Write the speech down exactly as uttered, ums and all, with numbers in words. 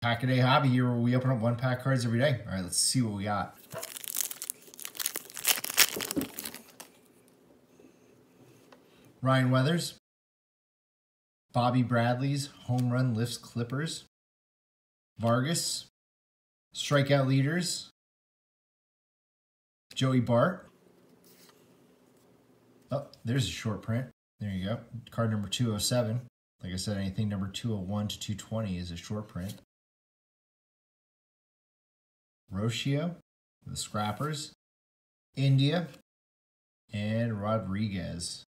Pack a Day Hobby here where we open up one pack cards every day. All right, let's see what we got. Ryan Weathers. Bobby Bradley's Home Run Lifts Clippers. Vargas. Strikeout Leaders. Joey Bart. Oh, there's a short print. There you go. Card number two oh seven. Like I said, anything number two oh one to two twenty is a short print. Rocio, the Scrappers. India. And Rodriguez.